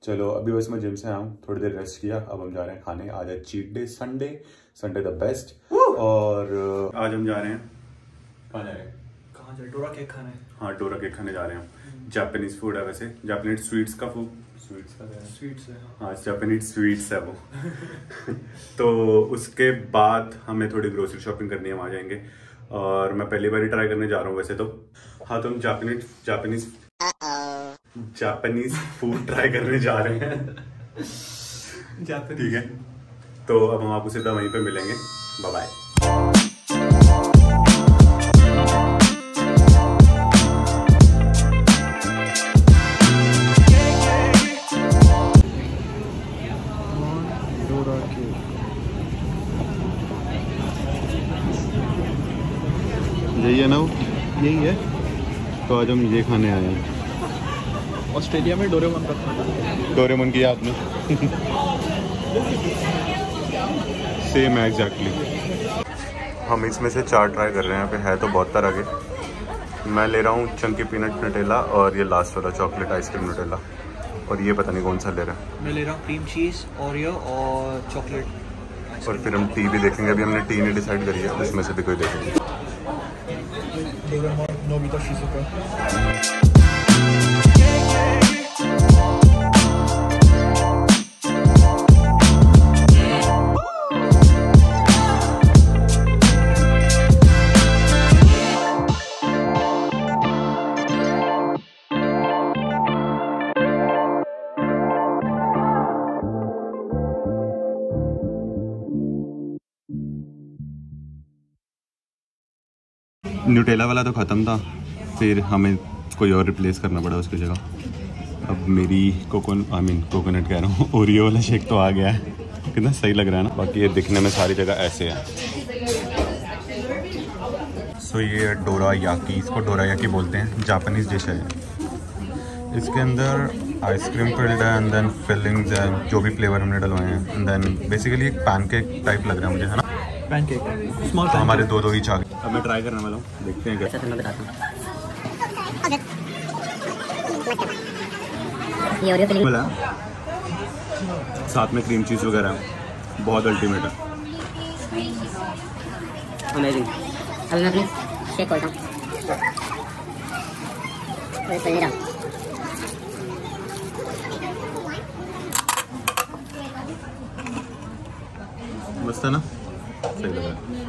चलो अभी बस मैं जिम से आया हूँ, थोड़ी देर रेस्ट किया, अब हम जा रहे हैं खाने। आज है cheat day, Sunday the best. और आज हम जा रहे हैं, कहाँ जा रहे हैं? कहाँ जा? डोरा केक खाने। हाँ, डोरा केक खाने जा रहे हैं। जापानीज फूड है, वैसे जापानीज स्वीट्स का फूड, स्वीट्स है। हाँ, जापानीज स्वीट्स है वो। तो उसके बाद हमें थोड़ी ग्रोसरी शॉपिंग करनी है, वहाँ जाएंगे। और मैं पहली बार ही ट्राई करने जा रहा हूँ वैसे तो। हाँ, तो हम जापानीज फूड ट्राई करने जा रहे हैं। ठीक है, तो अब हम आपको सीधा वहीं पे मिलेंगे। Bye bye. यही है ना वो? यही है। तो आज हम ये खाने आए हैं। ऑस्ट्रेलिया में डोरेमोन का खाना। डोरेमोन की याद में। सेम है एग्जैक्टली। हम इसमें से 4 ट्राई कर रहे हैं। यहाँ पे है तो बहुत तरह के। मैं ले रहा हूँ चंकी पीनट न्यूटेला और ये लास्ट वाला चॉकलेट आइसक्रीम न्यूटेला। और ये पता नहीं कौन सा ले रहा है। मैं ले रहा हूँ क्रीम चीज़, ओरियो और चॉकलेट। और फिर हम टी भी देखेंगे। अभी हमने टी नहीं डिसाइड करी है, उसमें से भी कोई देखेंगे। Doraemon, Nobita Shizuka. न्यूटेला वाला तो ख़त्म था, फिर हमें कोई और रिप्लेस करना पड़ा उसकी जगह। अब मेरी कोकोनट कह रहा हूँ, ओरियो वाला शेक तो आ गया है। कितना सही लग रहा है ना। बाकी ये दिखने में सारी जगह ऐसे है। सो ये डोरा याकी, इसको डोरा याकी बोलते हैं, जापानीज डिश है। इसके अंदर आइसक्रीम फिल्ड है एंड देन फिलिंग्स है, जो भी फ्लेवर हमने डलवाए हैं। एंड देन बेसिकली एक पैनकेक टाइप लग रहा है मुझे, है ना? Pancake small. तो हमारे दो ईच आ गए। अब मैं ट्राई करने वाला हूँ, देखते हैं कैसा। मैं बताता हूँ। ये ओरियो फिलिंग वाला साथ में क्रीम चीज़ वगैरह, बहुत अल्टीमेट है। अमेजिंग। अब मैं अपनी शेक खोलता हूँ। खोल नहीं रहा। मस्त है ना, सही लगा।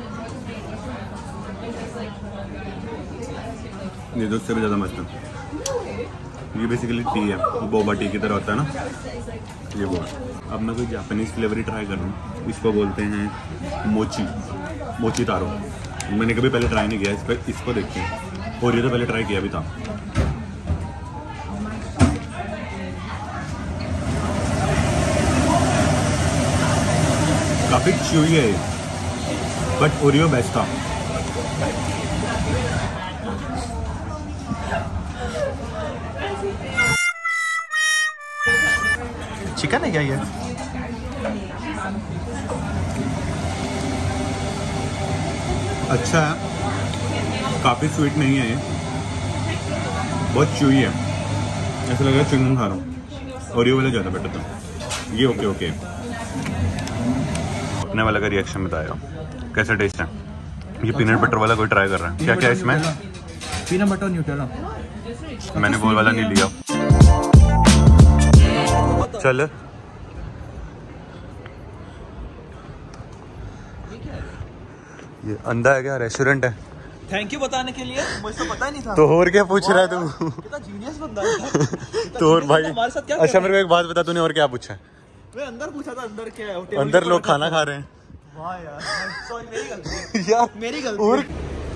ये तो उससे भी ज़्यादा मस्त है। ये बेसिकली टी है, बोबा टी की तरह होता है ना, ये वो है। अब मैं कोई जापानीज़ फ्लेवर ही ट्राई कर रहा हूँ। इसको बोलते हैं मोची तारो। मैंने कभी पहले ट्राई नहीं किया, इसको देखते हैं। और ये तो पहले ट्राई किया भी था। काफ़ी च्यूई है बट ओरियो बेस्ट था। चिकन है क्या ये? अच्छा है, काफ़ी स्वीट नहीं है ये, बहुत च्यूई है। ऐसा लग रहा है च्युइंगम खा रहा हूँ। ओरियो वाला ज़्यादा बेटर था। ये ओके। अपने वाला का रिएक्शन बताएगा कैसा टेस्ट है। ये पीनट बटर वाला कोई ट्राई कर रहा है। क्या इसमें? Peanut butter Nutella. मैंने वो वाला नहीं लिया। चल ये अंधा है क्या? रेस्टोरेंट है। थैंक यू बताने के लिए, मुझे पता ही नहीं था। तो और क्या पूछ रहा है तू? कितना जीनियस बंदा है। तो और भाई हमारे साथ क्या? अच्छा मेरे को एक बात बता, तूने और क्या पूछा? मैं अंदर पूछा था, अंदर क्या है? अंदर लोग खाना खा रहे हैं। वाह यार, सॉरी मेरी गलती। यार मेरी गलती। और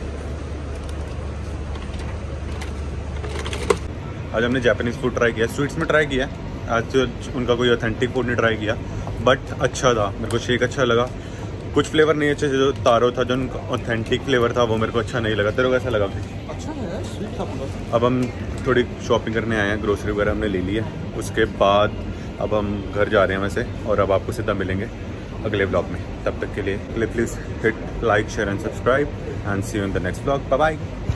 आज हमने जापानीज फूड ट्राई किया, स्वीट्स में ट्राई किया। आज तो उनका कोई ऑथेंटिक फूड नहीं ट्राई किया, बट अच्छा था। मेरे को शेक अच्छा लगा। कुछ फ्लेवर नहीं अच्छे, जो तारो था, जो ऑथेंटिक फ्लेवर था, वो मेरे को अच्छा नहीं लगा। तेरे को कैसा लगा? अच्छा है, स्वीट था। अब हम थोड़ी शॉपिंग करने आए हैं, ग्रोसरी वगैरह हमने ले ली है। उसके बाद अब हम घर जा रहे हैं वैसे, और अब आपको सीधा मिलेंगे अगले ब्लॉग में। तब तक के लिए please hit like share and subscribe and see you in the next blog. Bye bye.